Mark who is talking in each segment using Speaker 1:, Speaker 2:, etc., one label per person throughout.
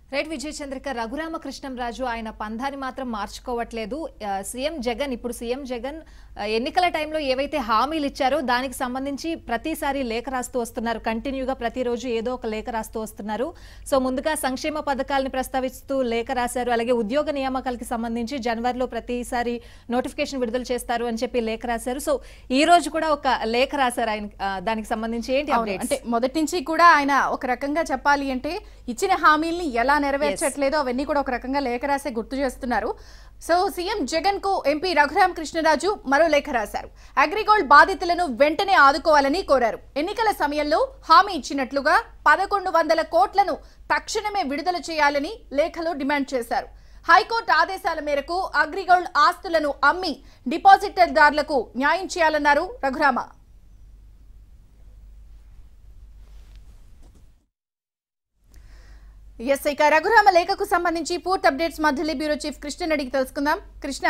Speaker 1: Right విజయ చంద్రిక రఘురామకృష్ణంరాజు ఆయన పంధాని మాత్రం మార్చుకోవట్లేదు. CM Jagan ఇప్పుడు సీఎం జగన్ ఎన్నికల టైంలో ఏవైతే హామీలు ఇచ్చారో దానికి సంబంధించి ప్రతిసారి లేఖ రాస్తూ వస్తున్నారు. కంటిన్యూగా ప్రతిరోజు ఏదో ఒక లేఖ రాస్తూ వస్తున్నారు. సో ముందుగా సంక్షేమ పథకాలను ప్రస్తావిస్తూ లేఖ రాశారు. అలాగే ఉద్యోగ నియామకాలకు సంబంధించి జనవరిలో ప్రతిసారి నోటిఫికేషన్ విడుదల చేస్తారు అని చెప్పి లేఖ రాశారు. సో ఈ రోజు కూడా ఒక లేఖ రాశారు ఆయన. దానికి సంబంధించి ఏంటి అప్డేట్స్?
Speaker 2: అంటే మొదటి నుంచి కూడా ఆయన ఒక రకంగా చెప్పాలి అంటే ఇచ్చిన హామీల్ని ఎలా నెరవేర్చట్లేదో అవన్నీ కూడా ఒక రకంగా లేఖ రాసే గుర్తు చేస్తున్నారు. సో సీఎం జగన్ కు ఎంపీ రఘురామకృష్ణరాజు మరో లేఖ రాశారు. అగ్రిగోల్డ్ బాధితులను వెంటనే ఆదుకోవాలని కోరారు. ఎన్నికల సమయంలో హామీ ఇచ్చినట్లుగా 1100 కోట్లను తక్షణమే విడుదల చేయాలని లేఖలో డిమాండ్ చేశారు. హైకోర్టు ఆదేశాల మేరకు అగ్రిగోల్డ్ ఆస్తులను అమ్మి డిపాజిటర్దారులకు న్యాయం చేయాలన్నారు రఘురామ. ఇక రఘురామ లేఖకు సంబంధించి పూర్తి అప్డేట్స్ మా ఢిల్లీ బ్యూరో చీఫ్ కృష్ణ అడిగి తెలుసుకుందాం. కృష్ణ,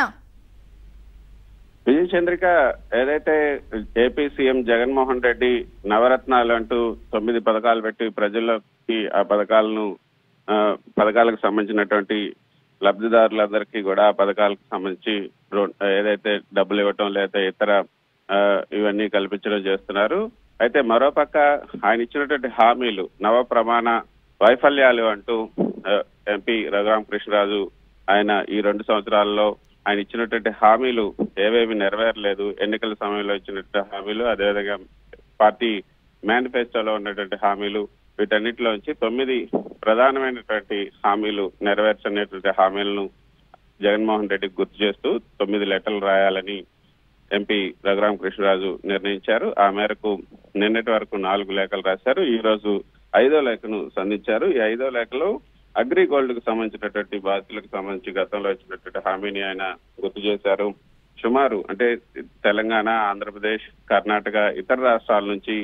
Speaker 3: విజయ చంద్రిక, ఏదైతే ఏపీ సీఎం జగన్మోహన్ రెడ్డి నవరత్నాలు అంటూ 9 పథకాలు పెట్టి ప్రజల్లోకి ఆ పథకాలకు సంబంధించినటువంటి లబ్ధిదారులందరికీ కూడా ఆ పథకాలకు సంబంధించి ఏదైతే డబ్బులు ఇవ్వటం లేదా ఇతర ఇవన్నీ కల్పించడం చేస్తున్నారు. అయితే మరోపక్క ఆయన ఇచ్చినటువంటి హామీలు నవ ప్రమాణ వైఫల్యాలు అంటూ ఎంపీ రఘురామకృష్ణరాజు ఆయన ఈ 2 సంవత్సరాల్లో ఆయన ఇచ్చినటువంటి హామీలు ఏవేవి నెరవేరలేదు, ఎన్నికల సమయంలో ఇచ్చినటువంటి హామీలు, అదేవిధంగా పార్టీ మేనిఫెస్టోలో ఉన్నటువంటి హామీలు, వీటన్నిటిలోంచి 9 ప్రధానమైనటువంటి హామీలు నెరవేర్చనేటువంటి హామీలను జగన్మోహన్ రెడ్డికి గుర్తు చేస్తూ 9 లెటర్లు రాయాలని ఎంపీ రఘురామకృష్ణరాజు నిర్ణయించారు. ఆ మేరకు నిన్నటి వరకు 4 లేఖలు రాశారు. ఈ రోజు 5వ లేఖను సంధించారు. ఈ 5వ లేఖలో అగ్రిగోల్డ్ కు సంబంధించినటువంటి బాధితులకు సంబంధించి గతంలో ఇచ్చినటువంటి హామీని ఆయన గుర్తు చేశారు. సుమారు అంటే తెలంగాణ, ఆంధ్రప్రదేశ్, కర్ణాటక, ఇతర రాష్ట్రాల నుంచి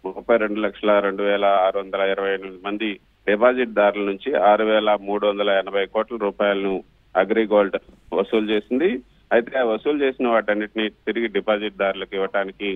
Speaker 3: 32,02,628 మంది డిపాజిట్ దారుల నుంచి 6,380 కోట్ల రూపాయలను అగ్రిగోల్డ్ వసూలు చేసింది. అయితే ఆ వసూలు చేసిన వాటన్నిటిని తిరిగి డిపాజిట్ దారులకు ఇవ్వటానికి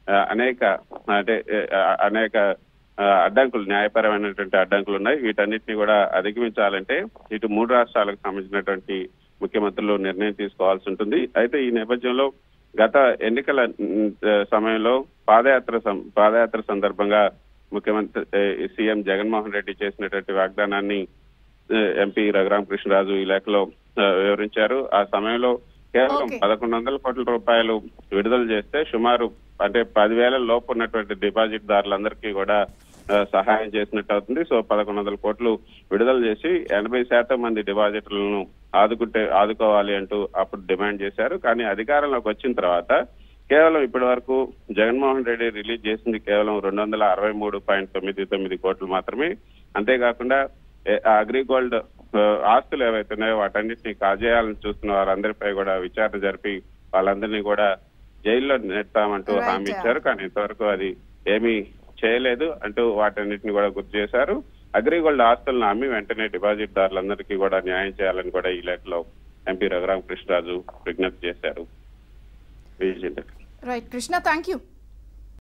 Speaker 3: అనేక అడ్డంకులు, న్యాయపరమైనటువంటి అడ్డంకులు ఉన్నాయి. వీటన్నిటిని కూడా అధిగమించాలంటే ఇటు 3 రాష్ట్రాలకు సంబంధించినటువంటి ముఖ్యమంత్రులు నిర్ణయం తీసుకోవాల్సి ఉంటుంది. అయితే ఈ నేపథ్యంలో గత ఎన్నికల సమయంలో పాదయాత్ర సందర్భంగా ముఖ్యమంత్రి సీఎం జగన్మోహన్ రెడ్డి చేసినటువంటి వాగ్దానాన్ని ఎంపీ రఘురామకృష్ణరాజు ఈ లేఖలో వివరించారు. ఆ సమయంలో కేవలం 1100 కోట్ల రూపాయలు విడుదల చేస్తే సుమారు అంటే 10,000 లోపు ఉన్నటువంటి డిపాజిట్ దారులందరికీ కూడా సహాయం చేసినట్టు అవుతుంది. సో 1100 కోట్లు విడుదల చేసి 80% మంది డిపాజిటర్లను ఆదుకోవాలి అంటూ అప్పుడు డిమాండ్ చేశారు. కానీ అధికారంలోకి వచ్చిన తర్వాత కేవలం ఇప్పటి వరకు జగన్మోహన్ రెడ్డి రిలీజ్ చేసింది కేవలం 263.99 కోట్లు మాత్రమే. అంతేకాకుండా అగ్రిగోల్డ్ ఆస్తులు ఏవైతే ఉన్నాయో వాటన్నిటిని కాజేయాలని చూస్తున్న వారందరిపై కూడా విచారణ జరిపి వాళ్ళందరినీ కూడా జైల్లో నెడతామంటూ హామీ ఇచ్చారు. కానీ ఇంతవరకు అది ఏమీ చేయలేదు అంటూ వాటన్నిటిని కూడా గుర్తు చేశారు. అగ్రిగోల్డ్ ఆస్తులను అమ్మి వెంటనే డిపాజిట్ దారులందరికీ కూడా న్యాయం చేయాలని కూడా ఈ లేఖలో ఎంపీ రఘురామకృష్ణరాజు విజ్ఞప్తి చేశారు.
Speaker 2: Right Krishna, thank you.